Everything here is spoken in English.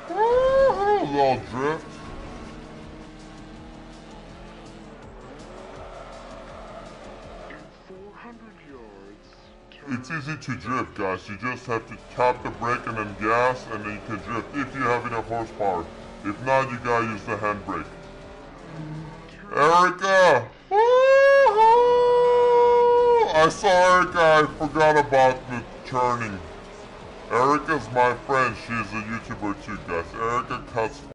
Little drift. It's easy to drift, guys. You just have to tap the brake and then gas, and then you can drift if you have enough horsepower. If not, you gotta use the handbrake. Erica! I saw Erica. I forgot about the turning. Erica's my friend. She's a YouTuber too, guys. Erica cuts